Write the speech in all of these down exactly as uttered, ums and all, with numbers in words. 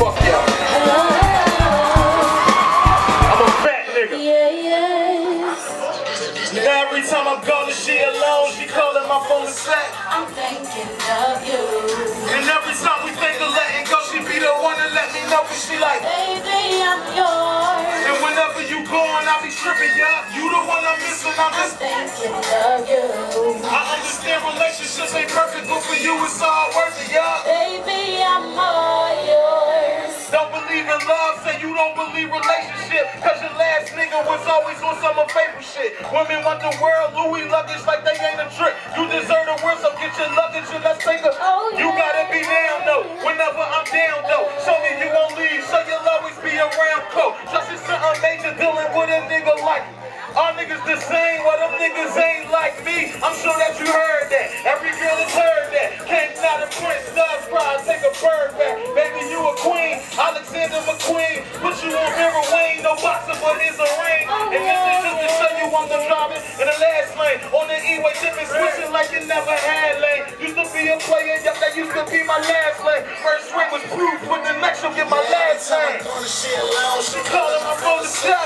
fuck y'all. I'm a fat nigga. Yeah, yes. Now every time I'm gone and she alone, she calling my phone to say I'm thinking of you. And every time we think of letting go, she be the one to let me know, cause she like, baby, I'm yours. and whenever you gone, I be tripping, yeah. You the one I'm missing, I'm just thinking of you. I understand relationships ain't perfect, but for you it's all worth it, yeah. Baby, I'm all yours. Don't believe in love, say you don't believe relationship, cause your last nigga was always on some favorite shit. Women want the world, Louis luggage like they ain't a trick. You deserve the world, so get your luggage and let's take a. Oh, yeah. You gotta be down though, whenever I'm down though. Show me you won't leave, so you'll always be around cold. Just is something major dealing with a nigga like me. All niggas the same, well them niggas ain't like me. I'm sure that you heard that, every girl has heard that. Came out of Prince, Doug's pride, take a bird back. Baby, you a queen, Alexander McQueen. Put you on Vera Wayne, no boxer, but here's a ring. And this is just to show you I'm the driving in the last lane. On the E-way, dipping, switching like you never had lane. Used to be a player, yup, that used to be my last lane. First ring was proof, with the next you'll get my last lane. She calling my phone to say,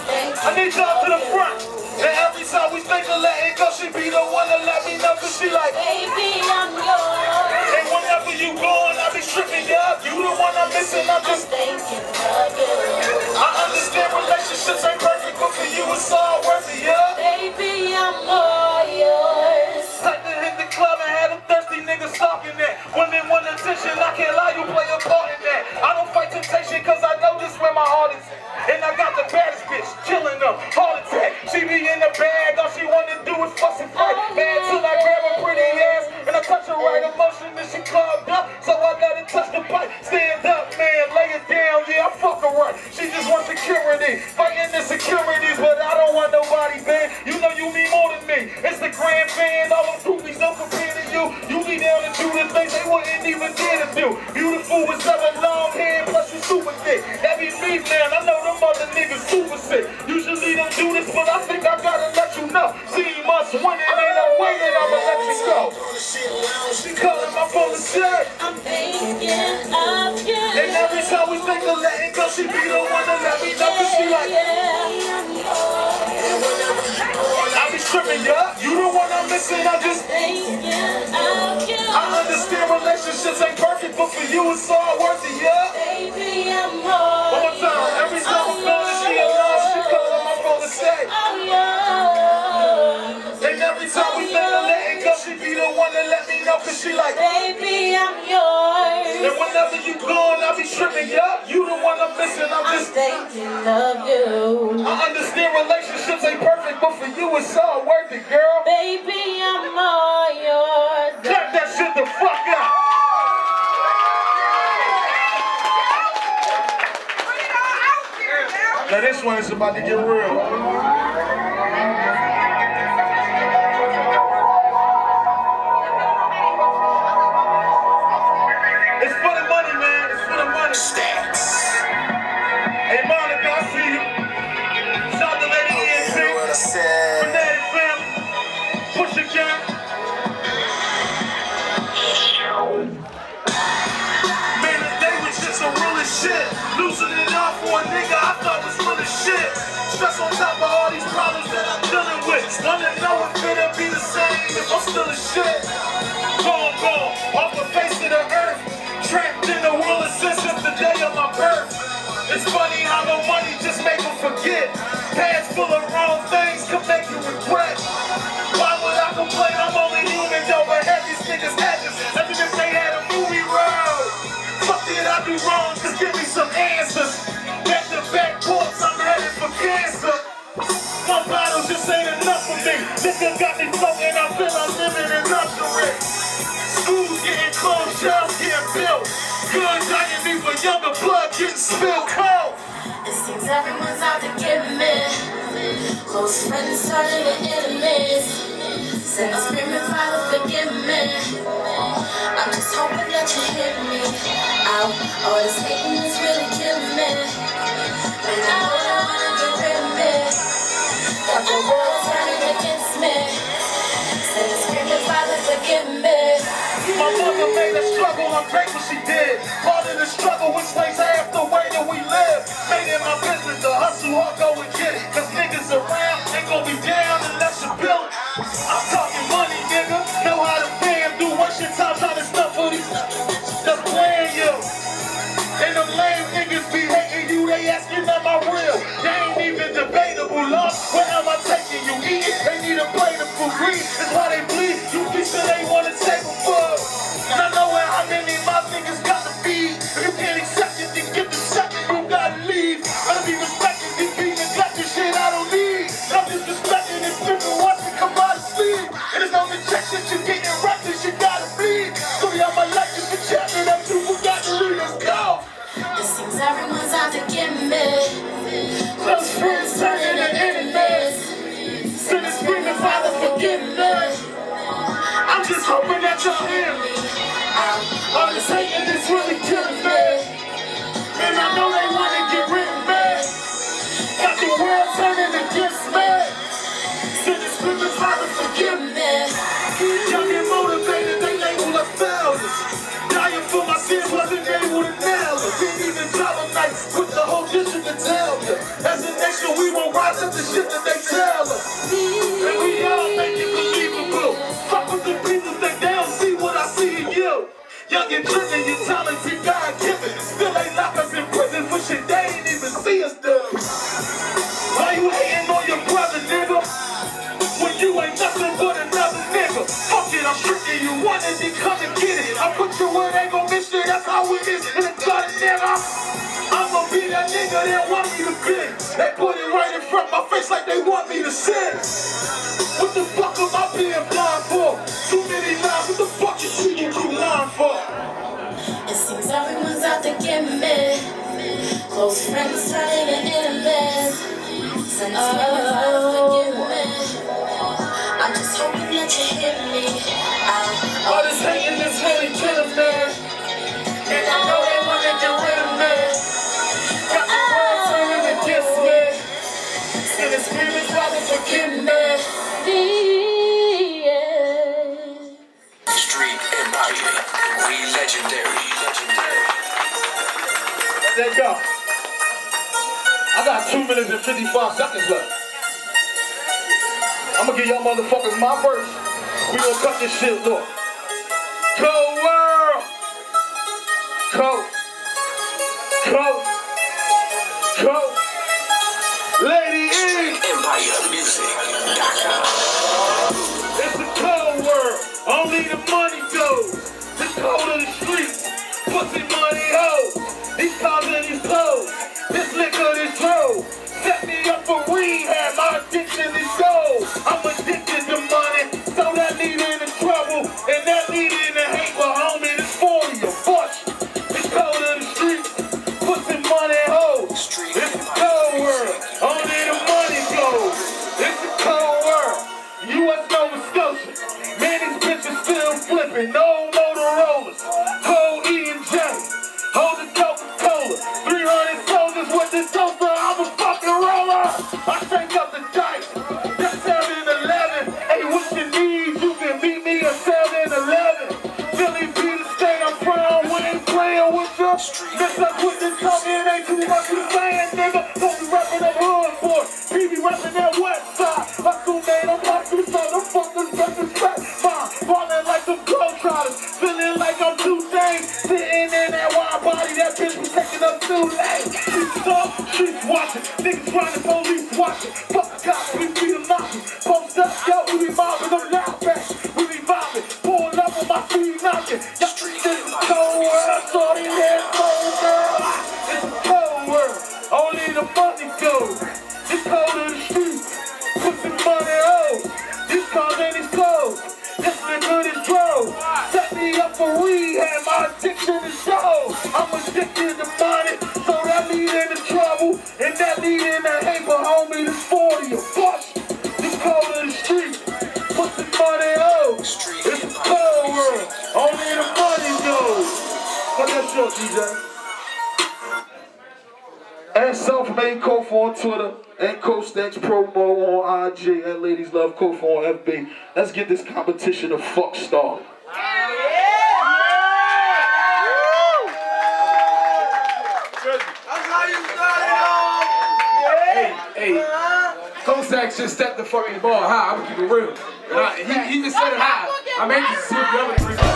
I need y'all to the front. And every time we think of letting go, she be the one to let me know, cause she like, baby, I'm yours. and whenever you gone, I be tripping, yeah. You the one I'm missing, I'm just thinking of you. I understand relationships ain't perfect, but for you it's all worth it, yeah. Baby, I'm all yours. Like to hit the club and have them thirsty niggas stalking that. Women want attention, I can't lie, you play a part in that. I don't fight temptation, cause I know this where my heart is at. And I got the baddest bitch, killing them, heart attack. She be in the bag, all she wanna do is fuss and fight. Man, till I grab her pretty ass, and I touch her right emotion, and she clubbed up, so I let her touch the pipe. Stand up, man, lay it down, yeah, I fuck her right. She just wants security, fighting insecurities, but I don't want nobody, man. You know you mean more than me. It's the grand band, all them groupies don't compare to you. You be down to do the things they wouldn't even dare to do. Beautiful with seven long hair, plus you super thick. That be me, man, I know them other niggas super sick. Usually don't do this, but I think I gotta let you know. Team must win it, ain't no way that I'ma let you go. She calling my phone to say, I'm thinking of you. and every time we think of letting go, she be the one to let me know, cause she like, I be tripping, yeah. You the one I'm missing, I just thinking of you. I understand relationships ain't perfect, but for you it's all worth it, yeah. Baby, I'm all One more time, every time I'm gone and she alone, she calling my phone to say, and every time we think of letting go, she be the one to let me know, cause she like, baby, I'm yours. and whenever you gone, I be tripping, yeah. You the one I'm missing, I'm I'm just thinking of you. I understand relationships ain't perfect, but for you it's all worth it, girl. Baby, I'm all yours. Clap that shit the fuck out. Now this one is about to get real. It's for the money, man. It's for the money. Stacks. Hey, Monica, I see you. Shout out to Lady E N T. Fanatic family. Push your gun. Man, today was just some real as shit. Losing it all for a nigga I thought was real as shit. Stress on top of all these problems that I'm dealing with. Wanna know if it'll be the same if I'm still a shit. Gone, gone, off the face of the earth. Trapped in the world of sin since the day of my birth. It's funny how no money just make them forget. Past full of wrong things can make you regret. Why would I complain? I'm only human, though. But have these niggas edges, as if they had a movie road. Fuck did I do wrong? Just give me some answers. Back to back corpse, I'm headed for cancer. One bottle just ain't enough for me. Nigga got me floating, I feel I'm living in luxury. Schools getting closed, jails getting built. Good dying me for younger blood getting spilled cold. It seems everyone's out to get me. Close friends turning to enemies. Send a screaming, Father, forgive me. I'm just hoping that you hear me out. All this hating is really killing me. When I know you wanna get rid of me, got the world turning against me. Send a screaming, Father, forgive me. My mother made a struggle, I'm grateful she did. Part of the struggle was slaves. lame niggas be hating you, they asking am I real? They ain't even debatable, love. Where am I taking you? Eating, they need a plate of food. Green is why they bleed. You people they wanna take a fuck. And I know how many my niggas got to be. If you can't accept it, then get the second, you gotta leave. Gotta be respected, this be neglected shit I don't need. I'm disrespecting this people once it come out of sleep. And it's on the check shit, you getting reckless, you gotta bleed. Story of my life is a chapter that you forgot to read. Let's go. It seems everyone's out to get me. Close friends turning to enemies. Sinners screaming, Father, forgive me. I'm just hoping that you'll hear me. All this hating is really killing me. And I know they wanna get rid of me. Got the world turning against me. Sinners screaming, Father, forgive me. Young and motivated, they label us failures. Dying for my sins, wasn't able to nail us. Didn't even drop a knife with the whole district to tell you. As a nation, we won't rise up the shit that they tell us. And we all make it believable. Fuck with the people that they don't see what I see in you. Young and driven, you're talented, God-given. Still they lock us in prison for shit they ain't even see us do. Why you hating on your brother, nigga? When you ain't nothing but another nigga. Fuck it, I'm tricking you. Wanted to come and get it. I put you where they gon' miss it. That's how it is in the gutter, nigga. I'm gon' be that nigga they want me to be. They put it right in front of my face like they want me to sit. What the fuck am I being blind for? Too many lies, what the fuck you treating you lying for? It seems everyone's out to get me. Close friends turning to enemies. Sinners screaming, Father, forgive me. I'm just hoping that you hear me. I'm All this hating is really killing me. And I know they wanna get rid of me. Got the world turning against me. Sinners screaming, Father, forgive me. Street Empire, we legendary, legendary. There you go. I got two minutes and fifty-five seconds left. I'm gonna give y'all motherfuckers my verse. We gonna cut this shit look. Cold world. Cold. Cold. Cold. Lady E. Empire Music dot com. It's a cold world. Only the money goes. The cold of the streets. Pussy money hoes. These cars and these clothes. This liquor, this road. Set me up for rehab. My addiction is gold. I'm addicted to money. So that needed the trouble. And that needed the hate. But homie, this forty a bunch. It's cold of the streets. Pussy money hoes. It's a cold world. Only the money goes. It's a cold world. U S Nova Scotia. Man, these bitches still flipping. No Motorola's. Cold E and J. Hold the Coca-Cola. three hundred soldiers with the toaster. I'm a fucking roller. I take up the dice. That's seven eleven. Hey, what you need? You can meet me at seven eleven. Philly be the state I'm from. We ain't playing with you. Mess up with the talking. Ain't too much you saying, nigga. Don't be rapping that hood boy. P be rapping that west side. Hustle man, I'm hustling. So the fuckers got this fat fine. Falling like some globetrotters. Feeling like I'm too sane. Sitting in that wide body. That bitch was taking up too late. She's up, she's watching. Niggas running, police watching. Fuck the cops, we beat them knocking. Post up, yo, we be mobbing them loud back. We be vibing, pulling up on my feet knocking. Y'all street this is cold world, sorry, there's cold girl. It's a cold world, only the money goes. It's cold in the streets, put some money out. These cars and these clothes, this liquor is drove. Set me up for rehab, my addiction is show. I'm addicted to money, so that lead into trouble. And that lead into hate, but homie, this forty a bunch. This cold in the streets, put some money out. It's a cold world, only the money goes. Cut that short, D J. And Self-Made Kofa on Twitter, and Coastex Promo on I G, and Ladies Love Kofa on F B. Let's get this competition the fuck started. Hey, hey, Coastex just stepped the fucking ball high. I'm gonna keep it real. And I, he, he just said it high. I'm anxious to see what the other three.